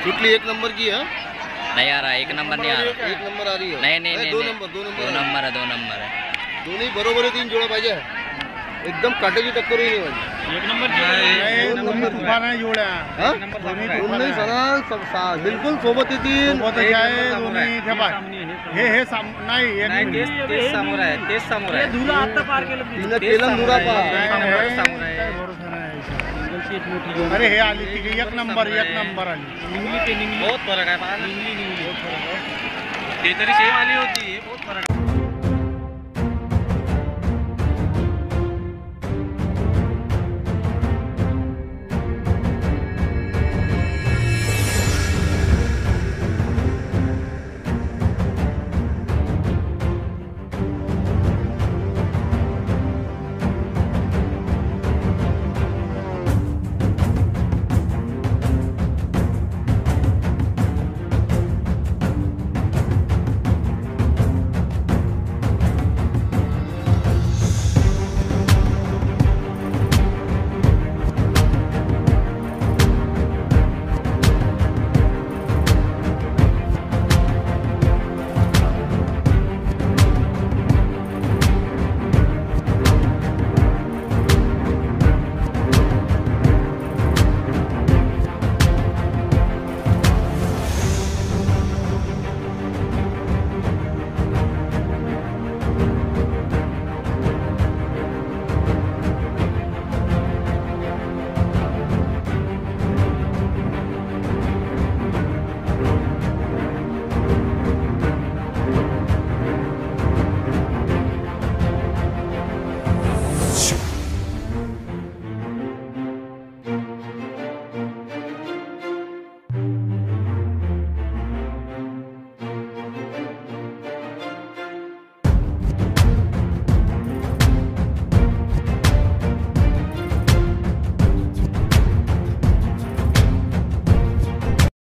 चुटली एक नंबर की है। नहीं आ रहा, एक नंबर नहीं आ रहा। एक नंबर आ रही है। नहीं नहीं नहीं, दो नहीं। नंबर दो नंबर है, 2 नंबर है। दोन्ही बरोबर आहे, 3 जोड्या पाहिजे। एकदम काटेची टक्कर होईल माझी। एक नंबर तूफान आहे जोड्या। हां दोन्ही दोन्ही सरळ बिलकुल सोबत येतील। सोबतच आहे दोन्ही। हे बघ हे नाही एक तेच समोर आहे, तेच समोर आहे। धुरा आता पार केलं तिने केलं धुरा पार। समोर आहे। अरे हे आली ती एक नंबर आली। बहुत फरक आहे, ते तरी सेम आली होती, बहुत फरक आहे।